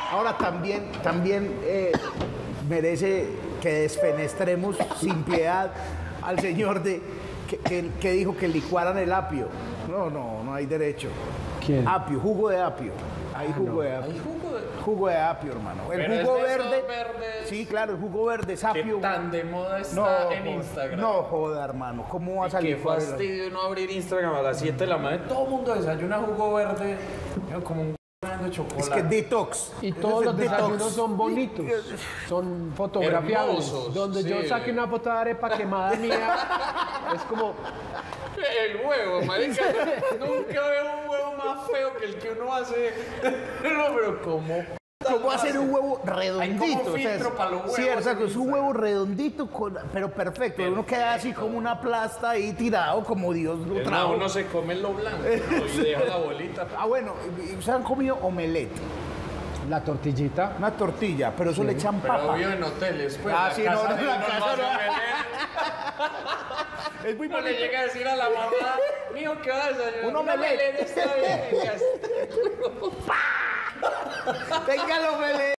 Ahora también merece que desfenestremos sin piedad al señor que dijo que licuaran el apio. No hay derecho. ¿Quién? Apio, jugo de apio. Hay jugo de apio. Jugo de apio, hermano. El jugo verde. Sí, claro, el jugo verde es apio. ¿Qué tan de moda está en Instagram? No joda, hermano. ¿Cómo va a salir? Qué fastidio no abrir Instagram a las 7 de la mañana. Todo el mundo desayuna jugo verde. Como un de chocolate. Es que detox. Y todos los desayunos son bonitos, son fotografiables. Hermosos, donde yo sí. saque una foto de arepa quemada mía, es como... El huevo, marica. Nunca veo un huevo más feo que el que uno hace. No, pero ¿cómo? ¿Cómo hacer un huevo redondito? Hay como filtro para los huevos Sí, exacto, en es un huevo redondito, pero perfecto. Uno queda así como una plasta ahí tirado, como Dios lo No, trajo. uno se come lo blanco y deja la bolita. Ah, bueno, ¿ustedes han comido omelette? La tortillita. Una tortilla, pero eso le echan Pero papa. obvio en hoteles, pues. Ah, la sí, casa no, de la uno casa no hace no. omelette. Es muy No le bonito. llega a decir a la mamá, mijo, ¿qué va a desayunar? Un omelette. Está bien. Tenga el omelette.